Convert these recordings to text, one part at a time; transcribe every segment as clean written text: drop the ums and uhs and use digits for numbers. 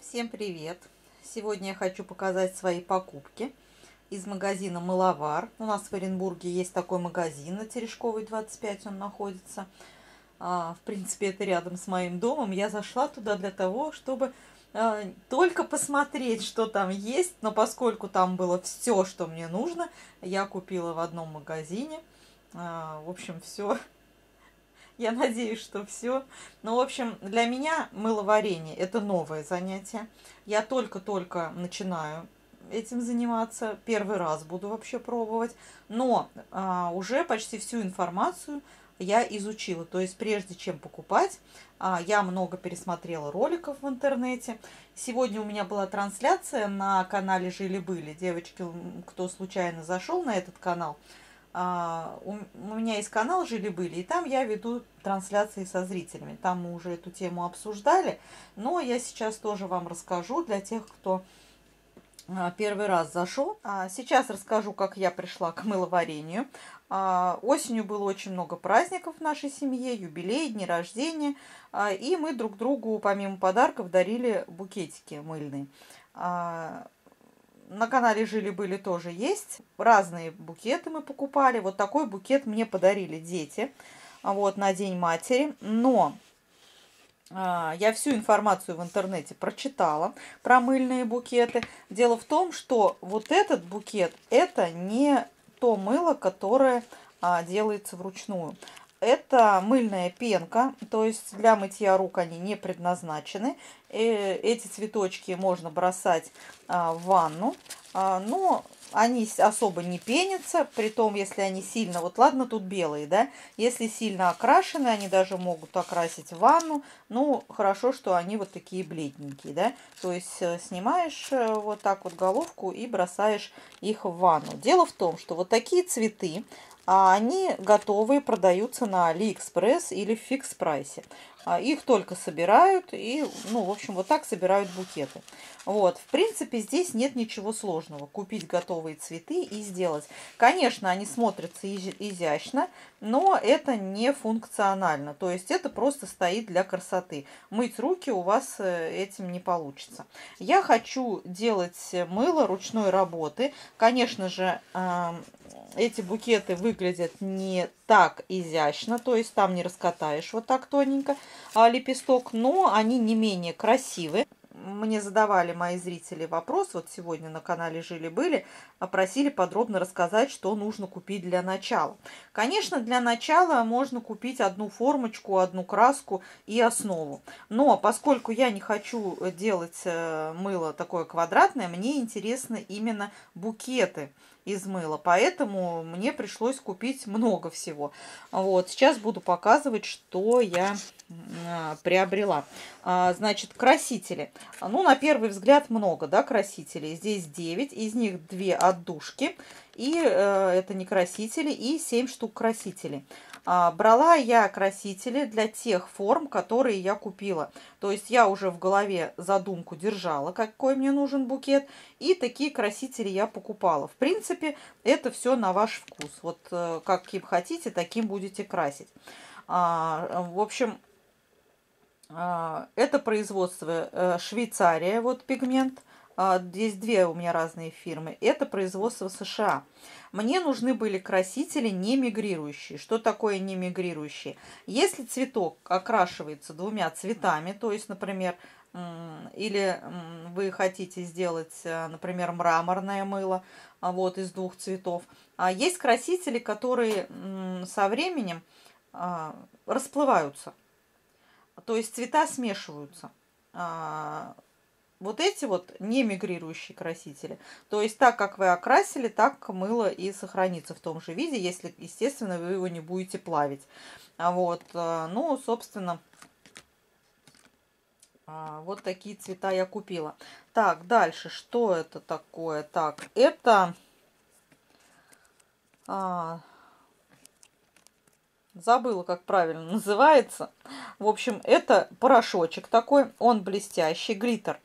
Всем привет! Сегодня я хочу показать свои покупки из магазина Мыловар. У нас в Оренбурге есть такой магазин на Терешковой, 25 он находится. В принципе, это рядом с моим домом. Я зашла туда для того, чтобы только посмотреть, что там есть. Но поскольку там было все, что мне нужно, я купила в одном магазине. В общем, все. Я надеюсь, что все. Ну, в общем, для меня мыловарение – это новое занятие. Я только-только начинаю этим заниматься. Первый раз буду вообще пробовать. Но уже почти всю информацию я изучила. То есть, прежде чем покупать, я много пересмотрела роликов в интернете. Сегодня у меня была трансляция на канале «Жили-были». Девочки, кто случайно зашел на этот канал, у меня есть канал «Жили-были», и там я веду трансляции со зрителями. Там мы уже эту тему обсуждали, но я сейчас тоже вам расскажу для тех, кто первый раз зашел. Сейчас расскажу, как я пришла к мыловарению. Осенью было очень много праздников в нашей семье, юбилей, дни рождения, и мы друг другу помимо подарков дарили букетики мыльные. На канале «Жили-были» тоже есть. Разные букеты мы покупали. Вот такой букет мне подарили дети на День матери. Но я всю информацию в интернете прочитала про мыльные букеты. Дело в том, что вот этот букет – это не то мыло, которое делается вручную. Это мыльная пенка, то есть для мытья рук они не предназначены. Эти цветочки можно бросать в ванну, но они особо не пенятся, притом, если они сильно, вот ладно, тут белые, да, если сильно окрашены, они даже могут окрасить ванну, ну, хорошо, что они вот такие бледненькие, да, то есть снимаешь вот так вот головку и бросаешь их в ванну. Дело в том, что вот такие цветы, они готовые, продаются на Алиэкспресс или в Фикс Прайсе. Их только собирают и, ну, в общем, вот так собирают букеты. Вот, в принципе, здесь нет ничего сложного. Купить готовые цветы и сделать. Конечно, они смотрятся изящно, но это не функционально. То есть это просто стоит для красоты. Мыть руки у вас этим не получится. Я хочу делать мыло ручной работы. Конечно же, эти букеты выглядят не так изящно, то есть там не раскатаешь вот так тоненько лепесток, но они не менее красивые. Мне задавали мои зрители вопрос, вот сегодня на канале «Жили-были», просили подробно рассказать, что нужно купить для начала. Конечно, для начала можно купить одну формочку, одну краску и основу. Но поскольку я не хочу делать мыло такое квадратное, мне интересны именно букеты из мыла, поэтому мне пришлось купить много всего. Вот, сейчас буду показывать, что я приобрела. Значит, красители. Ну, на первый взгляд много, да, красителей. Здесь 9, из них 2 отдушки, и это не красители, и 7 штук красителей. Брала я красители для тех форм, которые я купила. То есть я уже в голове задумку держала, какой мне нужен букет, и такие красители я покупала. В принципе, это все на ваш вкус. Вот каким хотите, таким будете красить. В общем, это производство Швейцария, вот пигмент. Здесь 2 у меня разные фирмы. Это производство США. Мне нужны были красители не мигрирующие. Что такое не мигрирующие? Если цветок окрашивается 2 цветами, то есть, например, или вы хотите сделать, например, мраморное мыло вот из 2 цветов. Есть красители, которые со временем расплываются. То есть цвета смешиваются. Вот эти вот не мигрирующие красители. То есть так, как вы окрасили, так мыло и сохранится в том же виде, если, естественно, вы его не будете плавить. Вот. Ну, собственно, вот такие цвета я купила. Так, дальше, что это такое? Так, это... Забыла, как правильно называется. В общем, это порошочек такой, он блестящий, глиттер.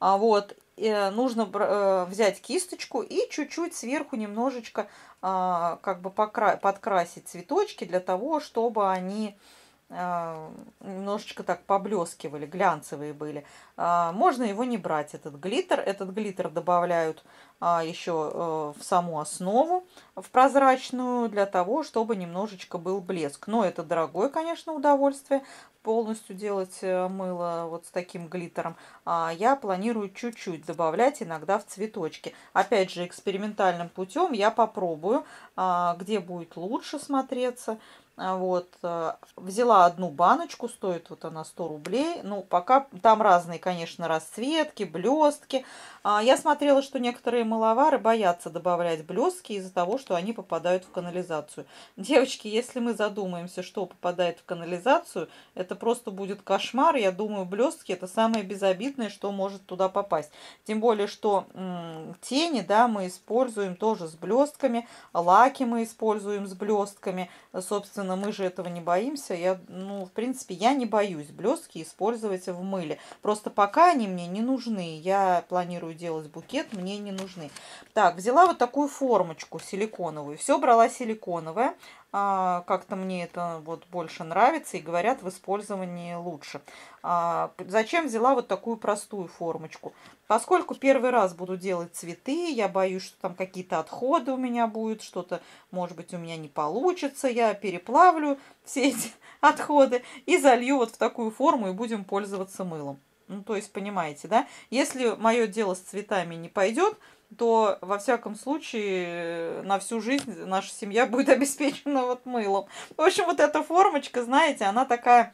Нужно взять кисточку и чуть-чуть сверху немножечко как бы подкрасить цветочки для того, чтобы они немножечко так поблескивали, глянцевые были. Можно его не брать, этот глиттер. Этот глиттер добавляют еще в саму основу, в прозрачную, для того, чтобы немножечко был блеск. Но это дорогое, конечно, удовольствие полностью делать мыло вот с таким глиттером. Я планирую чуть-чуть добавлять иногда в цветочки. Опять же, экспериментальным путем я попробую, где будет лучше смотреться. Вот, взяла одну баночку, стоит вот она 100 рублей. Ну, пока там разные, конечно, расцветки, блестки. Я смотрела, что некоторые мыловары боятся добавлять блестки из-за того, что они попадают в канализацию. Девочки, если мы задумаемся, что попадает в канализацию, это просто будет кошмар. Я думаю, блестки это самое безобидное, что может туда попасть. Тем более, что тени, да, мы используем тоже с блестками, лаки мы используем с блестками. Собственно, мы же этого не боимся. Ну, в принципе, я не боюсь блестки использовать в мыле. Просто пока они мне не нужны. Я планирую делать букет, мне не нужны. Так, взяла вот такую формочку силиконовую. Все брала силиконовое. Как-то мне это вот больше нравится и говорят, в использовании лучше. Зачем взяла вот такую простую формочку? Поскольку первый раз буду делать цветы, я боюсь, что там какие-то отходы у меня будут, что-то, может быть, у меня не получится. Я переплавлю все эти отходы и залью вот в такую форму и будем пользоваться мылом. Ну, то есть, понимаете, да? Если мое дело с цветами не пойдет, то, во всяком случае, на всю жизнь наша семья будет обеспечена вот мылом. В общем, вот эта формочка, знаете, она такая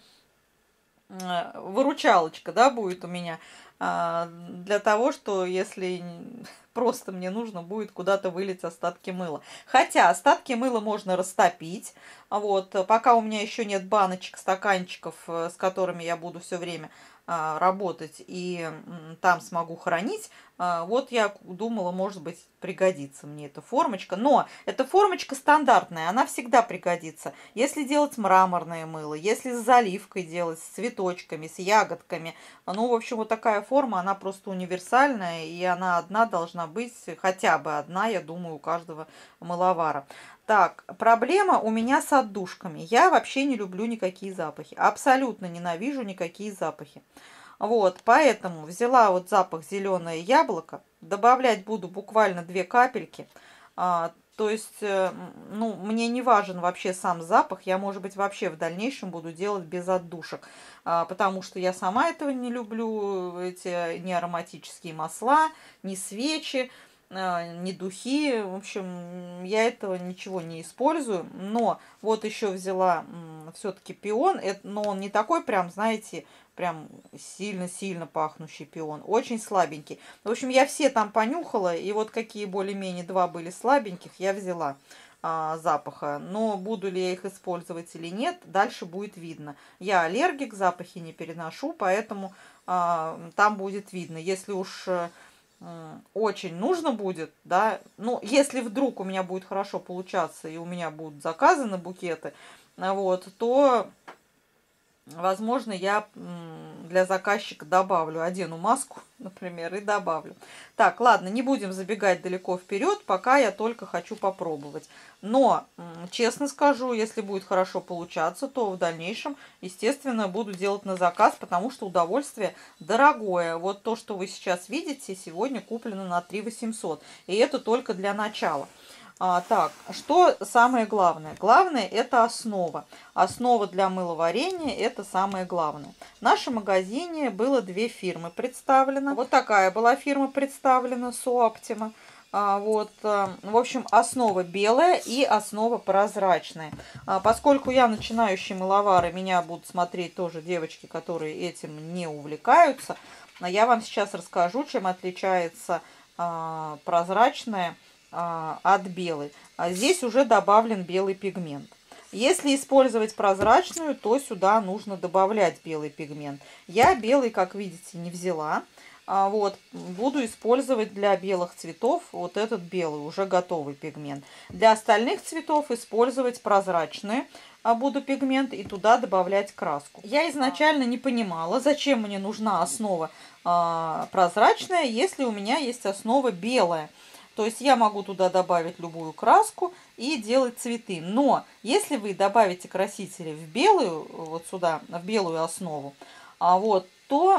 выручалочка, да, будет у меня для того, что если просто мне нужно будет куда-то вылить остатки мыла. Хотя остатки мыла можно растопить. Вот, пока у меня еще нет баночек, стаканчиков, с которыми я буду все время работать и там смогу хранить. Вот я думала, может быть, пригодится мне эта формочка. Но эта формочка стандартная, она всегда пригодится. Если делать мраморное мыло, если с заливкой делать, с цветочками, с ягодками. Ну, в общем, вот такая форма, она просто универсальная, и она одна должна быть, хотя бы одна, я думаю, у каждого мыловара. Так, проблема у меня с отдушками. Я вообще не люблю никакие запахи. Абсолютно ненавижу никакие запахи. Вот, поэтому взяла вот запах зеленое яблоко. Добавлять буду буквально 2 капельки. То есть, ну, мне не важен вообще сам запах. Я, может быть, вообще в дальнейшем буду делать без отдушек. Потому что я сама этого не люблю. Эти ни ароматические масла, ни свечи, ни духи. В общем, я этого ничего не использую. Но вот еще взяла все-таки пион. Но он не такой прям, знаете, прям сильно-сильно пахнущий пион. Очень слабенький. В общем, я все там понюхала. И вот какие более-менее 2 были слабеньких, я взяла запаха. Но буду ли я их использовать или нет, дальше будет видно. Я аллергик, запахи не переношу, поэтому там будет видно. Если уж очень нужно будет, да, ну, если вдруг у меня будет хорошо получаться и у меня будут заказы на букеты, вот, то, возможно, я для заказчика добавлю, одену маску, например, и добавлю. Так, ладно, не будем забегать далеко вперед, пока я только хочу попробовать. Но, честно скажу, если будет хорошо получаться, то в дальнейшем, естественно, буду делать на заказ, потому что удовольствие дорогое. Вот то, что вы сейчас видите, сегодня куплено на 3 800. И это только для начала. Так, что самое главное? Главное это основа. Основа для мыловарения это самое главное. В нашем магазине было 2 фирмы представлено. Вот такая была фирма представлена, Соаптима. Вот, в общем, основа белая и основа прозрачная. Поскольку я начинающий мыловар, и меня будут смотреть тоже девочки, которые этим не увлекаются, я вам сейчас расскажу, чем отличается прозрачная от белой. Здесь уже добавлен белый пигмент. Если использовать прозрачную, то сюда нужно добавлять белый пигмент. Я белый, как видите, не взяла. Вот, буду использовать для белых цветов вот этот белый, уже готовый пигмент. Для остальных цветов использовать прозрачные буду пигмент и туда добавлять краску. Я изначально не понимала, зачем мне нужна основа прозрачная, если у меня есть основа белая. То есть я могу туда добавить любую краску и делать цветы. Но если вы добавите красители в белую, вот сюда, в белую основу, то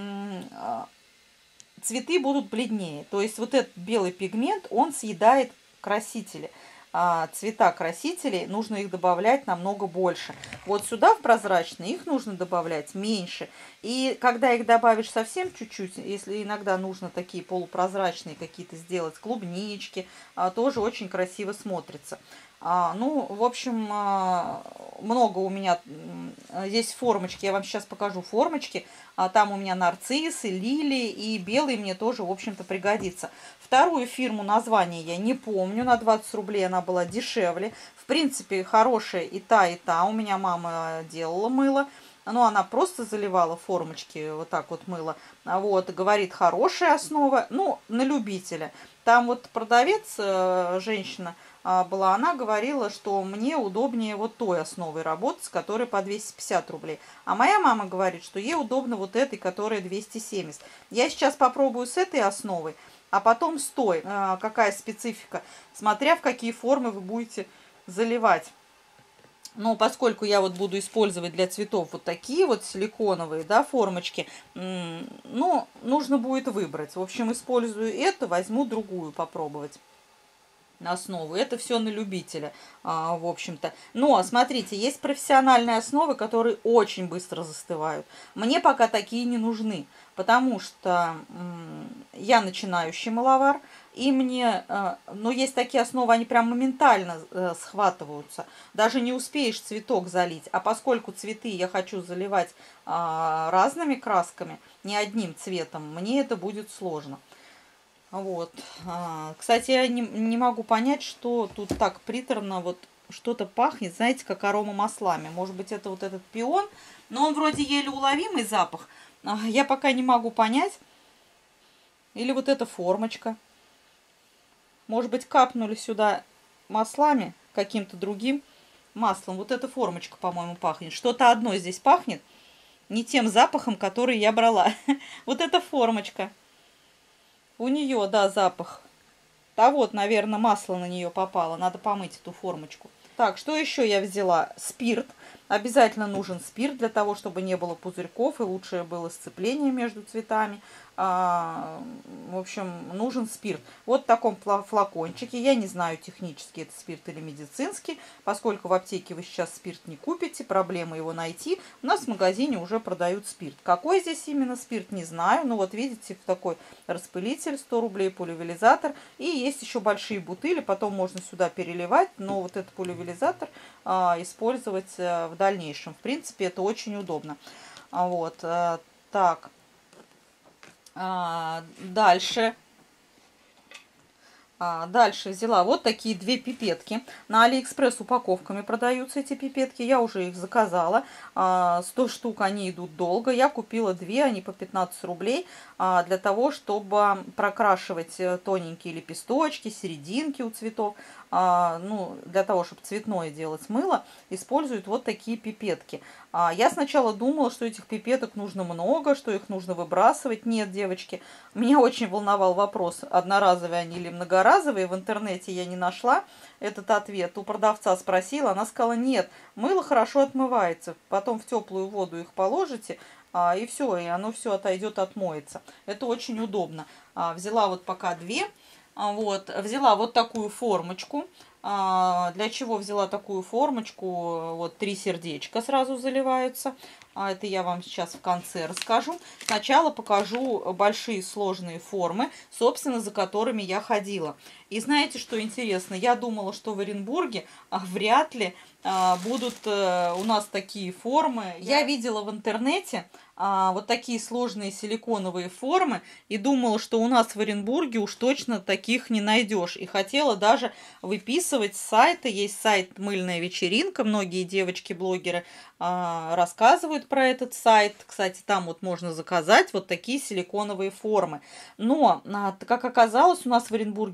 цветы будут бледнее. То есть вот этот белый пигмент, он съедает красители. Цвета красителей, нужно их добавлять намного больше. Вот сюда в прозрачные их нужно добавлять меньше. И когда их добавишь совсем чуть-чуть, если иногда нужно такие полупрозрачные какие-то сделать, клубнички, тоже очень красиво смотрится. Ну, в общем, много у меня здесь формочки. Я вам сейчас покажу формочки. Там у меня нарциссы, лилии, и белый мне тоже, в общем-то, пригодится. Вторую фирму, название я не помню. На 20 рублей она была дешевле. В принципе, хорошая и та, и та. У меня мама делала мыло. Но она просто заливала формочки, вот так вот мыло. Вот, говорит, хорошая основа. Ну, на любителя. Там вот продавец, женщина была, она говорила, что мне удобнее вот той основой работать, с которой по 250 рублей. А моя мама говорит, что ей удобно вот этой, которая 270. Я сейчас попробую с этой основой, а потом с той. Какая специфика, смотря в какие формы вы будете заливать. Но поскольку я вот буду использовать для цветов вот такие вот силиконовые, да, формочки, ну, нужно будет выбрать. В общем, использую эту, возьму другую попробовать основу. Это все на любителя, в общем-то. Но, смотрите, есть профессиональные основы, которые очень быстро застывают. Мне пока такие не нужны, потому что я начинающий мыловар, и мне, но есть такие основы, они прям моментально схватываются. Даже не успеешь цветок залить. А поскольку цветы я хочу заливать разными красками, не одним цветом, мне это будет сложно. Вот. Кстати, я не могу понять, что тут так приторно, вот что-то пахнет, знаете, как аромамаслами. Может быть, это вот этот пион, но он вроде еле уловимый запах. Я пока не могу понять. Или вот эта формочка. Может быть, капнули сюда маслами, каким-то другим маслом. Вот эта формочка, по-моему, пахнет. Что-то одно здесь пахнет, не тем запахом, который я брала. Вот эта формочка. У нее, да, запах. Да вот, наверное, масло на нее попало. Надо помыть эту формочку. Так, что еще я взяла? Спирт. Обязательно нужен спирт для того, чтобы не было пузырьков и лучше было сцепление между цветами. В общем, нужен спирт. Вот в таком флакончике. Я не знаю технически, это спирт или медицинский. Поскольку в аптеке вы сейчас спирт не купите, проблема его найти. У нас в магазине уже продают спирт. Какой здесь именно спирт, не знаю. Ну вот видите, такой распылитель, 100 рублей, пульверизатор. И есть еще большие бутыли, потом можно сюда переливать. Но вот этот пульверизатор использовать в дальнейшем. В принципе, это очень удобно. Вот, так. Дальше взяла вот такие две пипетки. На Алиэкспресс упаковками продаются эти пипетки. Я уже их заказала. 100 штук, они идут долго. Я купила две, они по 15 рублей. Для того, чтобы прокрашивать тоненькие лепесточки, серединки у цветов. Ну, для того, чтобы цветное делать мыло, используют вот такие пипетки. Я сначала думала, что этих пипеток нужно много, что их нужно выбрасывать. Нет, девочки, меня очень волновал вопрос, одноразовые они или многоразовые. В интернете я не нашла этот ответ. У продавца спросила, она сказала, нет, мыло хорошо отмывается. Потом в теплую воду их положите, и все, и оно все отойдет, отмоется. Это очень удобно. Взяла вот пока две. Вот, взяла вот такую формочку. Для чего взяла такую формочку? Вот 3 сердечка сразу заливаются. Это я вам сейчас в конце расскажу. Сначала покажу большие сложные формы, собственно, за которыми я ходила. И знаете, что интересно? Я думала, что в Оренбурге вряд ли будут у нас такие формы. Я видела в интернете вот такие сложные силиконовые формы и думала, что у нас в Оренбурге уж точно таких не найдешь. И хотела даже выписывать с сайта. Есть сайт «Мыльная вечеринка». Многие девочки-блогеры рассказывают про этот сайт. Кстати, там вот можно заказать вот такие силиконовые формы. Но, как оказалось, у нас в Оренбурге есть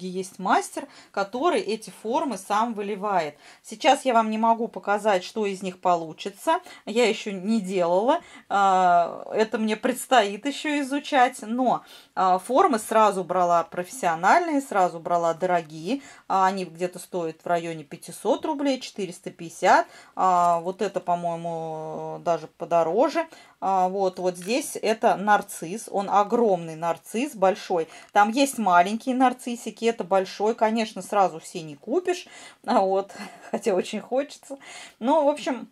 мастер, который эти формы сам выливает. Сейчас я вам не могу показать, что из них получится. Я еще не делала. Это мне предстоит еще изучать. Но формы сразу брала профессиональные, сразу брала дорогие. Они где-то стоят в районе 500 рублей, 450. Вот это, по-моему, даже подороже. Вот здесь это нарцисс, он огромный нарцисс, большой. Там есть маленькие нарциссики, это большой, конечно, сразу все не купишь, хотя очень хочется. Но, в общем,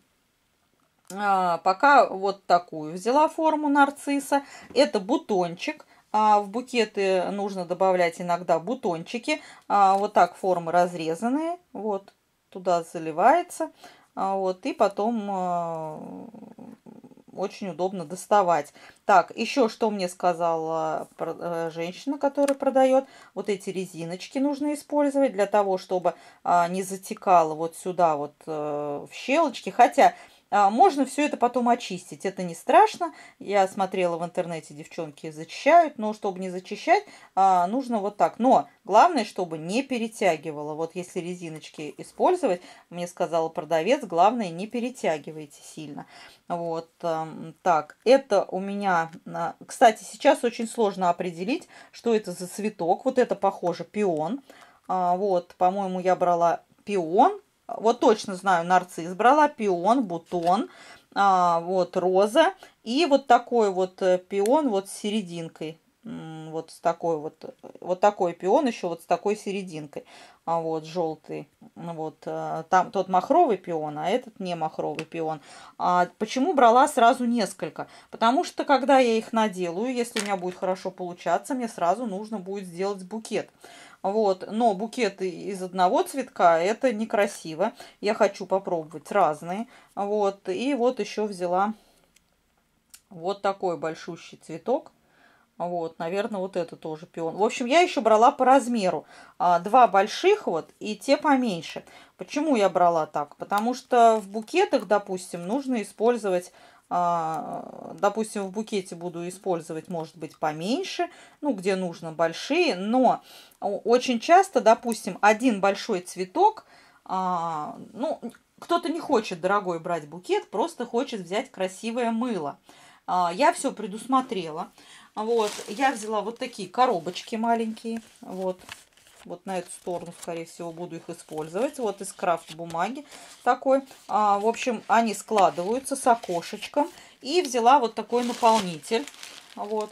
пока вот такую взяла форму нарцисса. Это бутончик. В букеты нужно добавлять иногда бутончики. Вот так формы разрезанные, вот туда заливается, и потом очень удобно доставать. Так, еще что мне сказала женщина, которая продает. Вот эти резиночки нужно использовать для того, чтобы не затекало вот сюда вот в щелочки. Хотя можно все это потом очистить. Это не страшно. Я смотрела в интернете, девчонки зачищают. Но чтобы не зачищать, нужно вот так. Но главное, чтобы не перетягивало. Вот если резиночки использовать, мне сказала продавец, главное, не перетягивайте сильно. Вот так. Это у меня... Кстати, сейчас очень сложно определить, что это за цветок. Вот это похоже пион. Вот, по-моему, я брала пион. Вот точно знаю, нарцисс брала, пион, бутон, вот роза и вот такой вот пион вот с серединкой. Вот с такой вот такой пион еще вот с такой серединкой. Вот желтый. Вот там тот махровый пион, а этот не махровый пион. Почему брала сразу несколько? Потому что когда я их наделаю, если у меня будет хорошо получаться, мне сразу нужно будет сделать букет. Вот, но букеты из одного цветка это некрасиво. Я хочу попробовать разные. Вот, и вот еще взяла вот такой большущий цветок. Вот, наверное, вот это тоже пион. В общем, я еще брала по размеру. Два больших вот и те поменьше. Почему я брала так? Потому что в букетах, допустим, нужно использовать... допустим, в букете буду использовать, может быть, поменьше, где нужно большие, но очень часто, допустим, один большой цветок, кто-то не хочет дорогой брать букет, просто хочет взять красивое мыло. Я все предусмотрела. Вот, я взяла вот такие коробочки маленькие, вот на эту сторону, скорее всего, буду их использовать. Вот из крафт-бумаги такой. В общем, они складываются с окошечком. И взяла вот такой наполнитель. Вот.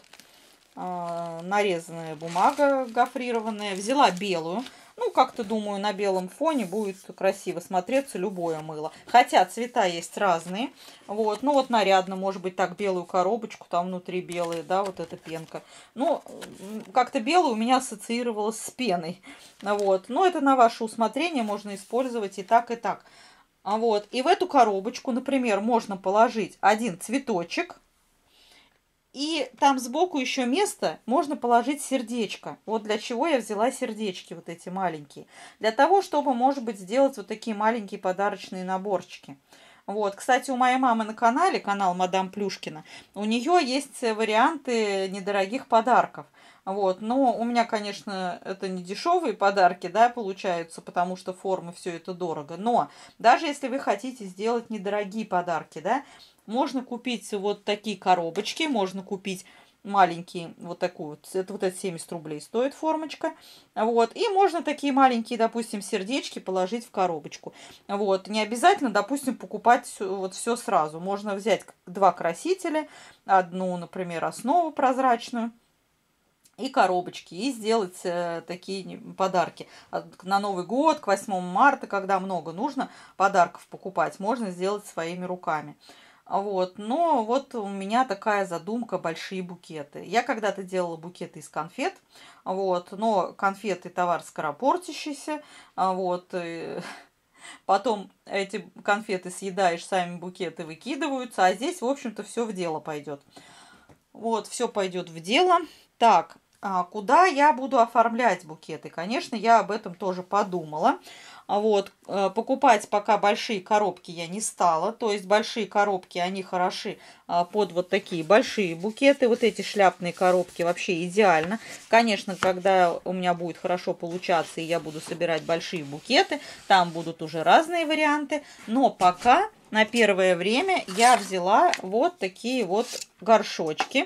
Нарезанная бумага гофрированная. Взяла белую. Как-то, думаю, на белом фоне будет красиво смотреться любое мыло. Хотя цвета есть разные. Вот, нарядно, может быть, так белую коробочку, там внутри белые, да, вот эта пенка. Как-то белую у меня ассоциировалось с пеной. Вот, это на ваше усмотрение, можно использовать и так, и так. Вот, и в эту коробочку, например, можно положить один цветочек. И там сбоку еще место можно положить сердечко. Вот для чего я взяла сердечки вот эти маленькие. Для того, чтобы, может быть, сделать вот такие маленькие подарочные наборчики. Вот, кстати, у моей мамы на канале, канал Мадам Плюшкина, у нее есть варианты недорогих подарков. Вот, но у меня, конечно, это не дешевые подарки, да, получаются, потому что формы все это дорого. Но даже если вы хотите сделать недорогие подарки, да, можно купить вот такие коробочки, можно купить маленькие, вот такую вот, это 70 рублей стоит формочка, вот, и можно такие маленькие, допустим, сердечки положить в коробочку, вот, не обязательно, допустим, покупать вот все сразу, можно взять два красителя, одну, например, основу прозрачную, и коробочки, и сделать такие подарки. На Новый год, к 8 марта, когда много нужно подарков покупать, можно сделать своими руками. Вот, но вот у меня такая задумка — большие букеты. Я когда-то делала букеты из конфет, вот, но конфеты — товар скоропортящийся, вот, потом эти конфеты съедаешь, сами букеты выкидываются, а здесь, в общем-то, все в дело пойдет. Вот, все пойдет в дело. Так, куда я буду оформлять букеты? Конечно, я об этом тоже подумала. Вот, покупать пока большие коробки я не стала. То есть большие коробки, они хороши под вот такие большие букеты. Вот эти шляпные коробки вообще идеально. Конечно, когда у меня будет хорошо получаться и я буду собирать большие букеты, там будут уже разные варианты. Но пока на первое время я взяла вот такие вот горшочки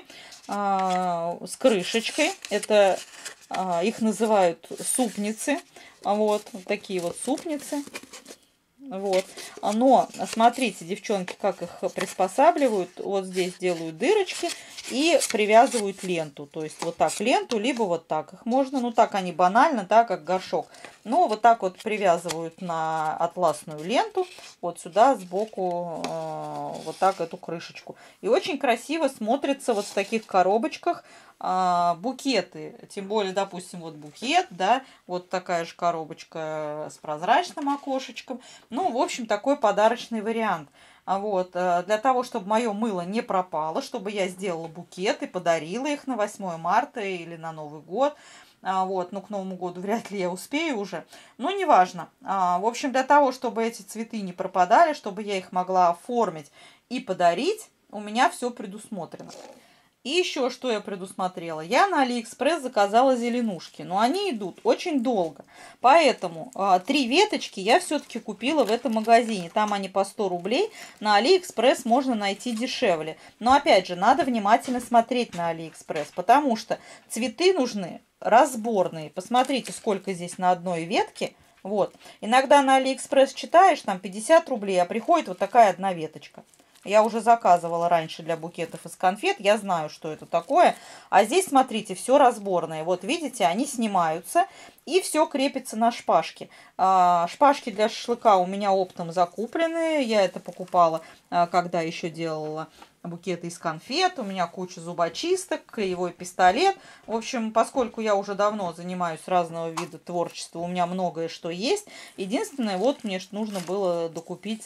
с крышечкой. Это их называют супницы. Вот такие вот супницы. Вот. Но смотрите, девчонки, как их приспосабливают. Вот здесь делают дырочки и привязывают ленту. То есть вот так ленту, либо вот так их можно. Ну так они банально, так как горшок. Но вот так вот привязывают на атласную ленту. Вот сюда сбоку вот так эту крышечку. И очень красиво смотрится вот в таких коробочках букеты. Тем более, допустим, вот букет, да, вот такая же коробочка с прозрачным окошечком. Ну, в общем, такой подарочный вариант. Вот, для того, чтобы мое мыло не пропало, чтобы я сделала букет и подарила их на 8 марта или на Новый год. Вот, ну, к Новому году вряд ли я успею уже. Но неважно. В общем, для того, чтобы эти цветы не пропадали, чтобы я их могла оформить и подарить, у меня все предусмотрено. И еще что я предусмотрела. Я на Алиэкспресс заказала зеленушки, но они идут очень долго. Поэтому 3 веточки я все-таки купила в этом магазине. Там они по 100 рублей. На Алиэкспресс можно найти дешевле. Но опять же, надо внимательно смотреть на Алиэкспресс, потому что цветы нужны разборные. Посмотрите, сколько здесь на одной ветке. Вот. Иногда на Алиэкспресс читаешь, там 50 рублей, а приходит вот такая одна веточка. Я уже заказывала раньше для букетов из конфет, я знаю, что это такое. А здесь, смотрите, все разборное. Вот видите, они снимаются и все крепится на шпажке. Шпажки для шашлыка у меня оптом закуплены. Я это покупала, когда еще делала букеты из конфет. У меня куча зубочисток, клеевой пистолет. В общем, поскольку я уже давно занимаюсь разного вида творчества, у меня многое что есть. Единственное, вот мне нужно было докупить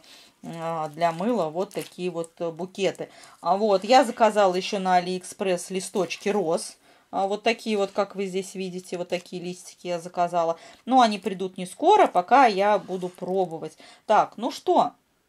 для мыла вот такие вот букеты. Вот, я заказала еще на Алиэкспресс листочки роз. Вот такие вот, как вы здесь видите, вот такие листики я заказала. Но они придут не скоро, пока я буду пробовать. Так, ну что,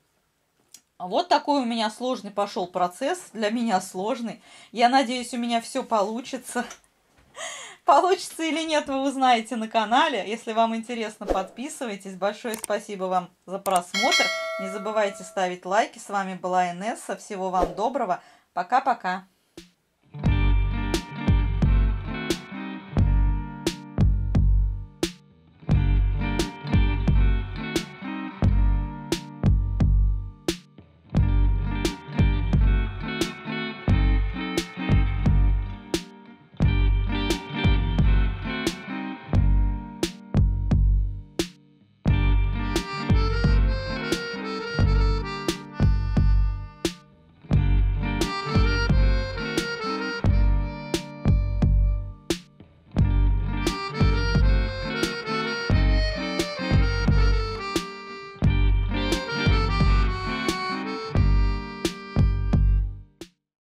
вот такой у меня сложный пошел процесс. Для меня сложный. Я надеюсь, у меня все получится. Получится или нет, вы узнаете на канале. Если вам интересно, подписывайтесь. Большое спасибо вам за просмотр. Не забывайте ставить лайки. С вами была Инесса. Всего вам доброго. Пока-пока.